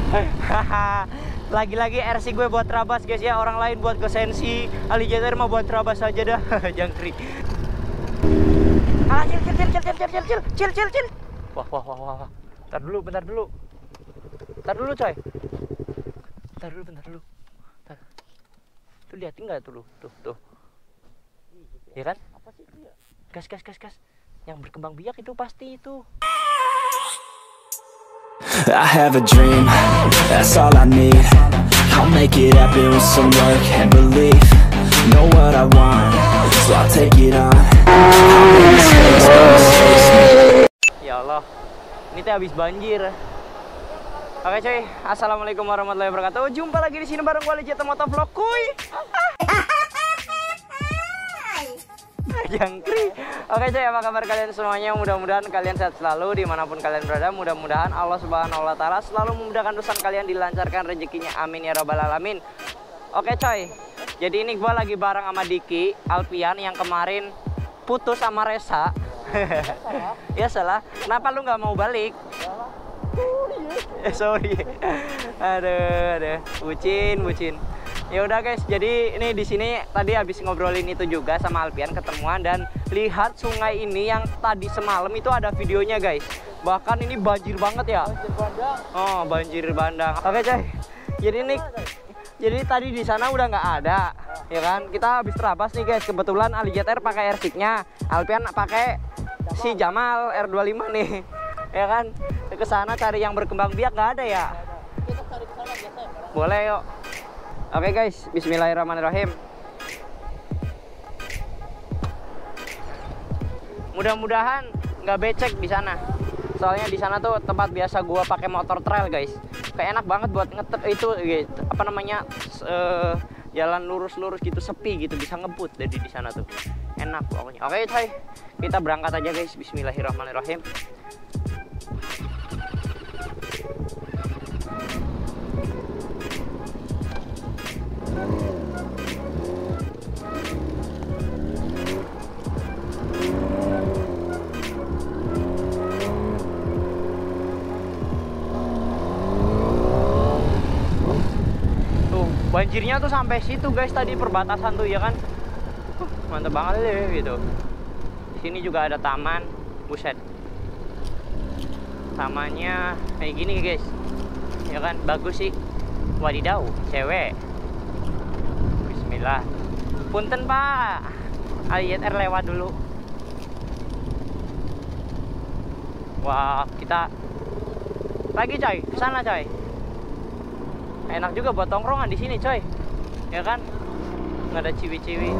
Lagi-lagi RC gue buat terabas guys ya. Orang lain buat ke sensi, Alligator mah buat terabas aja dah. Jangkrik. Ah, chill. Wah. Bentar dulu coy. Bentar dulu. Tuh liatin nggak tuh lu? Tuh. Ya kan? Apa sih itu ya? Gas. Yang berkembang biak itu pasti itu. I have a dream, that's all I need. I'll make it happen with some work and belief. Know what I want, so I'll take it on. Ya Allah, ini teh habis banjir. Oke cuy, assalamualaikum warahmatullahi wabarakatuh. Jumpa lagi di sini bareng gue Lijata Motovlog kuy. Jangkrik. Oke cuy, apa kabar kalian semuanya? Mudah-mudahan kalian sehat selalu dimanapun kalian berada. Mudah-mudahan Allah Subhanahu wa Ta'ala selalu memudahkan urusan kalian, dilancarkan rezekinya, amin ya robbal alamin. Oke coy, jadi ini gue lagi bareng sama Diki Alpian yang kemarin putus sama Resa. Ya salah. Kenapa lu nggak mau balik? Sorry. Aduh. Bucin. Ya udah guys, jadi ini di sini tadi habis ngobrolin itu juga sama Alpian, ketemuan dan lihat sungai ini yang tadi semalam itu ada videonya guys. Bahkan ini banjir banget ya. Banjir bandang. Oh, banjir bandang. Oke coy. Jadi tadi di sana udah nggak ada, ya kan? Kita habis terabas nih guys. Kebetulan Alligator pakai R6-nya, Alpian pakai si Jamal R25 nih, ya kan? Ke sana cari yang berkembang biak nggak ada ya? Kita cari ke sana biasa ya. Boleh yuk. Oke guys, bismillahirrahmanirrahim. Mudah-mudahan nggak becek di sana. Soalnya di sana tuh tempat biasa gua pakai motor trail guys. Kayak enak banget buat ngetet itu gitu. Apa namanya? Jalan lurus-lurus gitu, sepi gitu, bisa ngebut dari di sana tuh. Enak pokoknya. Oke, coy. Kita berangkat aja guys. Bismillahirrahmanirrahim. Banjirnya tuh sampai situ guys, tadi perbatasan tuh ya kan. Mantep banget deh gitu. Sini juga ada taman, buset. Tamannya kayak gini guys. Ya kan, bagus sih. Wadidaw, cewek. Bismillah. Punten Pak. Alligator lewat dulu. Wah, kita lagi coy, ke sana coy. Enak juga buat tongkrongan di sini coy, ya kan? Nggak ada ciwi-ciwi.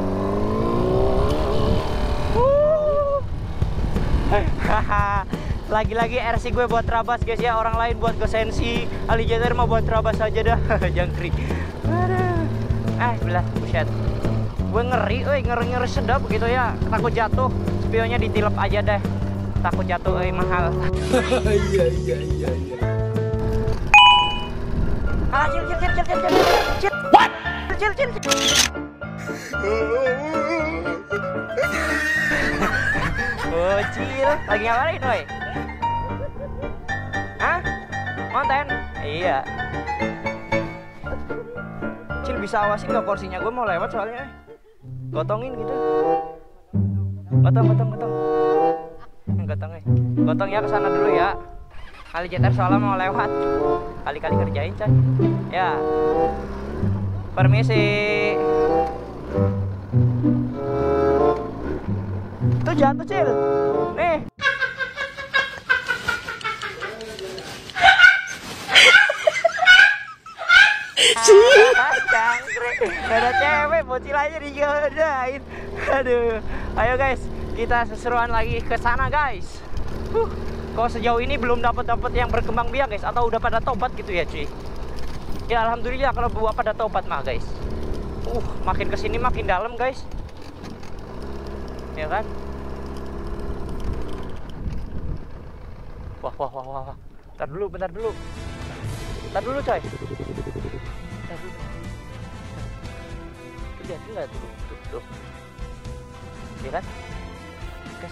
Lagi-lagi RC gue buat terabas guys ya. Orang lain buat ke sensi, Alligator mah buat terabas aja dah. Jangkrik. Belah, buset. Gue ngeri sedap gitu ya. Takut jatuh. Spionnya ditilep aja deh. Takut jatuh, mahal. Iya. Chill. What? Chill. Oh, chill. Lagi ngapain, woi? Hah? Konten? Iya. Chill, bisa awasin nggak porsinya? Gue mau lewat soalnya. Gotongin gitu. Gotong. Gotong ya, kesana dulu ya. Alligator soalnya mau lewat. Kali-kali kerjain coy. Ya. Permisi. Tuh jatuh Cil. Nih. Jangkrik. Gak ada cewek, bocil aja dijodohin. Aduh. Ayo guys, kita seseruan lagi ke sana guys. Kok sejauh ini belum dapat yang berkembang biak guys, atau udah pada tobat gitu ya cuy. Ya alhamdulillah kalau buat pada tobat mah guys. Makin kesini makin dalam guys. Ya kan? Wah. Bentar dulu coy. Lihat enggak tuh. Ya kan? Gas.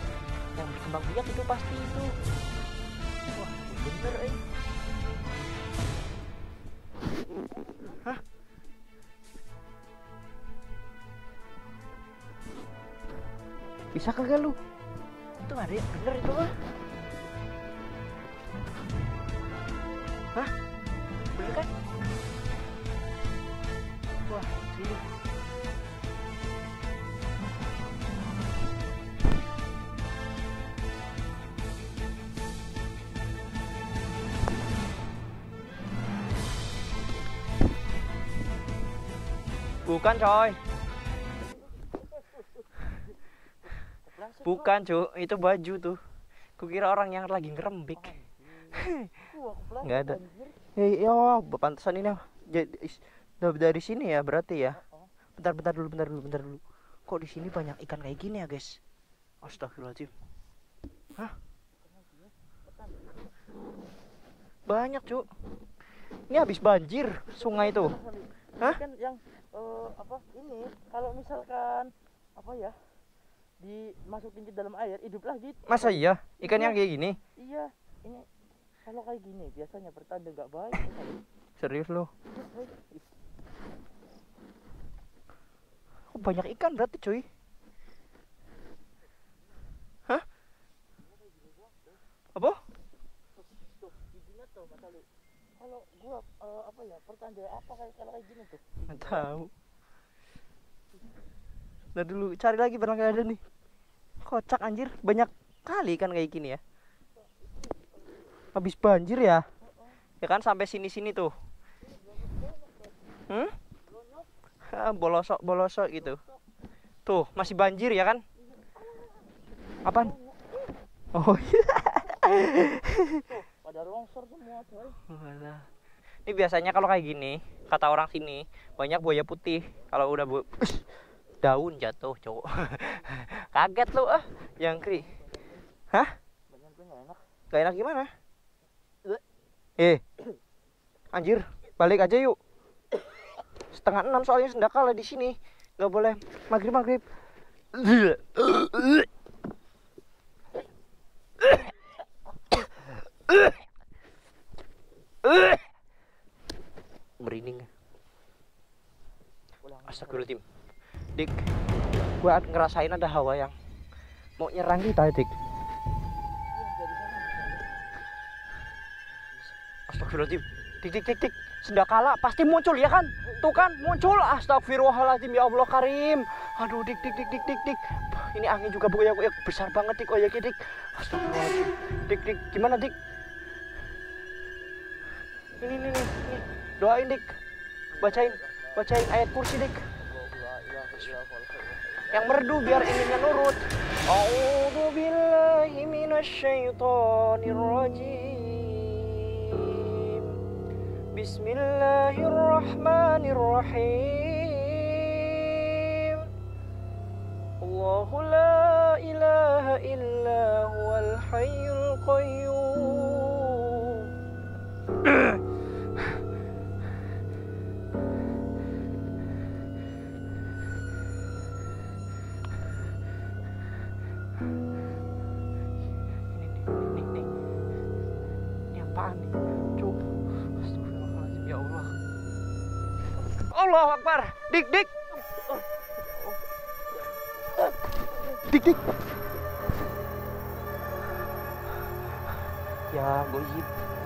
Yang berkembang biak itu pasti itu. Wah, bener Hah? Bisa kagak lu? Itu ada yang bener itu mah. Hah? Bener kan? Wah, ini. Bukan coy. Bukan cu, itu baju tuh. Kukira orang yang lagi ngerembik. Nggak ada. Yo, pantesan ini dari sini ya berarti ya. Bentar dulu. Kok di sini banyak ikan kayak gini ya guys? Astagfirullahaladzim. Hah? Banyak cu. Ini habis banjir sungai itu. Hah? Kan yang apa ini kalau misalkan apa ya dimasukin ke dalam air hidup lagi. Masa iya? Ikan yang kayak gini? Iya, ini kalau kayak gini biasanya pertanda nggak baik. Serius lo? Oh, banyak ikan berarti cuy. Hah? Apa? Tuh, giginya tuh mata lu. Kalau gua apa ya pertanda apa kalau kayak gini tuh? Nggak tahu. Nah dulu cari lagi barangkali ada nih. Kocak anjir, banyak kali kan kayak gini ya. Habis banjir ya. Ya kan sampai sini-sini tuh. Bolosok gitu. Tuh, masih banjir ya kan? Apaan? Oh iya. Pada longsor semua coy. Ini biasanya kalau kayak gini, kata orang sini, banyak buaya putih. Kalau udah daun jatuh, cowok. Kaget lu jangkrik. Hah? Gak enak gimana? Anjir, balik aja yuk. 5:30 soalnya sendakala di sini. Nggak boleh maghrib. Merinding. Astagfirullahaladzim. Dik, gua ngerasain ada hawa yang mau nyerang kita, Dik. Astagfirullahaladzim. Dik. Sendakala pasti muncul ya kan? Tuh kan muncul. Astagfirullahaladzim, ya Allah Karim. Aduh, Dik. Ini angin juga besar banget, Dik. Oh ya, Dik. Astagfirullahaladzim. Dik, gimana, Dik? Ini. Doain, Dik. Bacain ayat kursi, Dik. Yang merdu biar ininya nurut. A'udzu billahi minasyaitonir rajim. Bismillahirrahmanirrahim. Allahu la ilaha illa huwal hayyul qayyum. Ini apaan nih? Cuk. Astagfirullahaladzim, ya Allah. Allahu Akbar. Dik. Dik. Ya, goib.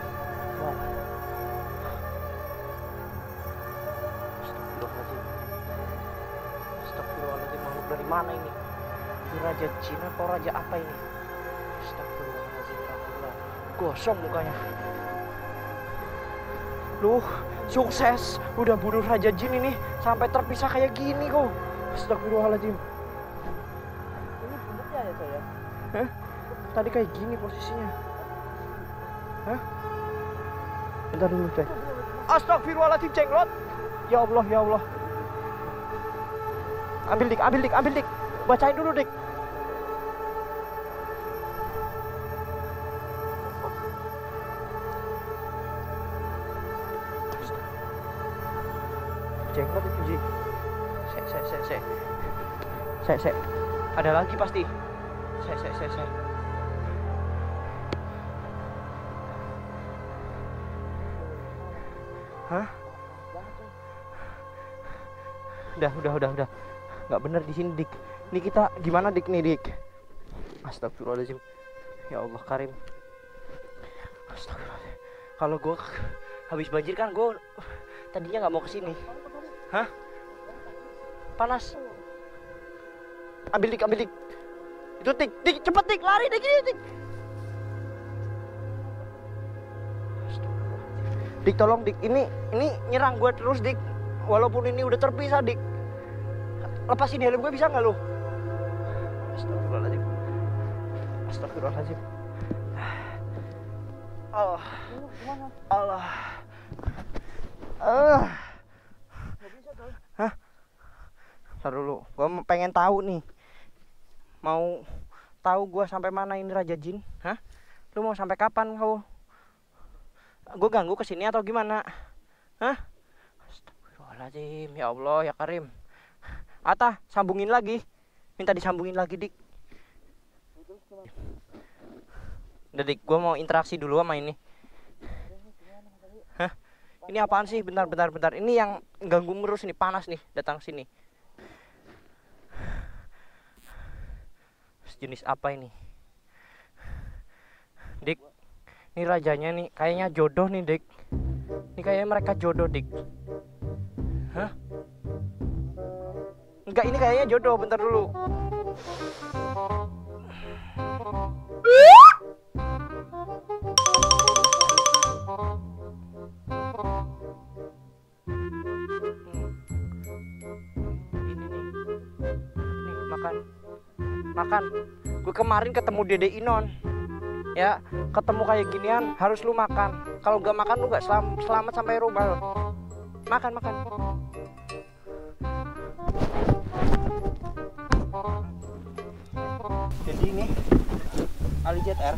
Astagfirullahaladzim, makhluk dari mana ini? Ini raja jin atau raja apa ini? Astagfirullahaladzim, gosong mukanya. Loh, sukses. Udah bunuh raja jin ini sampai terpisah kayak gini kok. Astagfirullahaladzim. Ini bentuknya ya coy ya? Hah? Tadi kayak gini posisinya. Hah? Bentar dulu, coy. Astagfirullahaladzim, jenglot. Ya Allah. Ambil dik. Bacain dulu, Dik. Jenglot itu, Ji. Sek. Ada lagi pasti. Sek. Hah? Udah. Nggak bener di sini, Dik. Ini kita gimana, Dik, nih, Dik? Astagfirullahaladzim. Ya Allah Karim. Astagfirullahaladzim. Kalau gue habis banjir kan gue tadinya nggak mau kesini. Hah? Panas. Ambil, Dik. Itu, Dik, cepet, Dik, lari, Dik, ini, Dik. Dik, tolong, Dik. Ini nyerang gue terus, Dik. Walaupun ini udah terpisah, Dik. Lepasin helm gue bisa nggak lo? Astagfirullahaladzim. Allah. Hah? Ntar dulu. Gue pengen tahu nih. Mau tahu gue sampai mana ini Raja Jin? Hah? Lu mau sampai kapan kau? Gue ganggu kesini atau gimana? Hah? Astagfirullahaladzim, ya Allah, ya Karim. Ata, sambungin lagi. Minta disambungin lagi, Dik. Udah, Dik, gue mau interaksi dulu sama ini. Hah? Ini apaan sih? Bentar. Ini yang ganggu terus, ini panas nih, datang sini. Jenis apa ini? Dik, ini rajanya nih, kayaknya jodoh nih, Dik. Ini kayaknya mereka jodoh, Dik. Hah? Enggak, ini kayaknya jodoh, bentar dulu. Makan. Gue kemarin ketemu Dede Inon. Ya, ketemu kayak ginian harus lu makan. Kalau gak makan lu gak selamat sampai rumah lo. Makan. Jadi ini Ali ZR.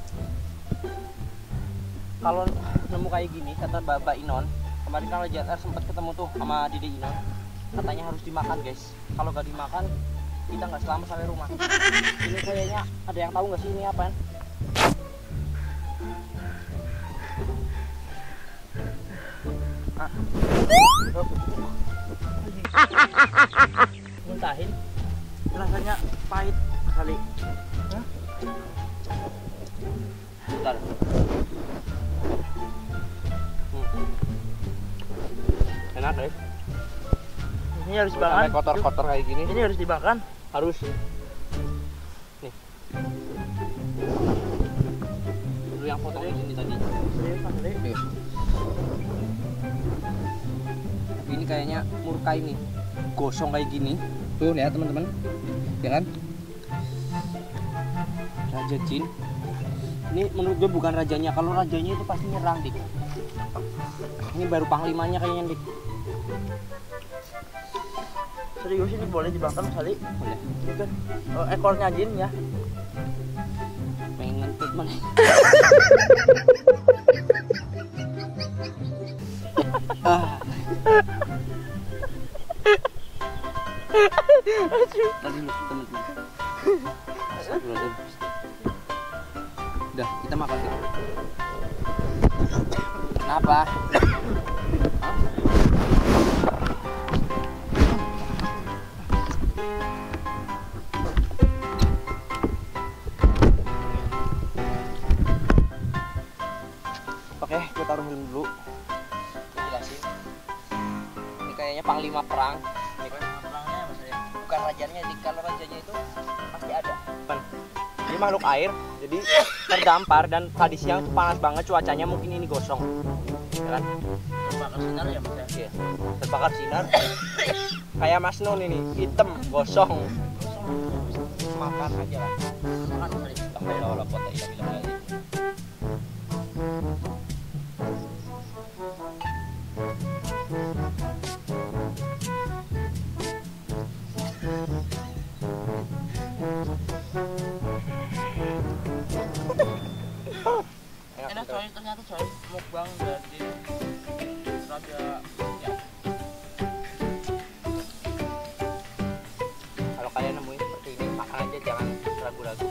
Kalau nemu kayak gini, kata Bapak Inon, kemarin kalau ZR sempat ketemu tuh sama Dede Inon, katanya harus dimakan, guys. Kalau gak dimakan kita nggak selamat sampai rumah. Ini kayaknya ada yang tahu nggak sih ini apaan? Muntahin. Rasanya pahit kali. Hah? Bentar. Enak, guys. Ini harus dimakan. Kotor-kotor kayak gini. Ini harus dimakan. Harus. Nih. Lu yang foto di sini tadi. Nih. Ini kayaknya murka ini. Gosong kayak gini. Tuh lihat teman-teman. Ya kan? Raja Jin. Ini menurut gue bukan rajanya. Kalau rajanya itu pasti nyerang, Dik. Ini baru panglimanya kayaknya, Dik. Serius ini boleh dibakar sekali? Boleh. Kan ekornya Jin ya. Pengen ngentut mana? Tadi lu teman-teman. Udah, kita makan. Kenapa? Oke, gue taruh helm dulu. Gue jelasin. Ini kayaknya panglima perang. Perangnya maksudnya. Bukan rajanya, kalau rajanya itu pasti ada. Ini makhluk air, jadi terdampar dan tadi siang itu panas banget cuacanya, mungkin ini gosong. Ya kan? Terbakar sinar ya Mas ya? Iya. Terbakar sinar. Kayak Mas Nun ini, hitam, gosong. Makan aja lah. Makan kali. Alhamdulillah kota bilang lagi. Enak coy, ternyata coy mukbang dari Raja ya. Kalau kalian nemuin seperti ini, makan aja, jangan ragu-ragu.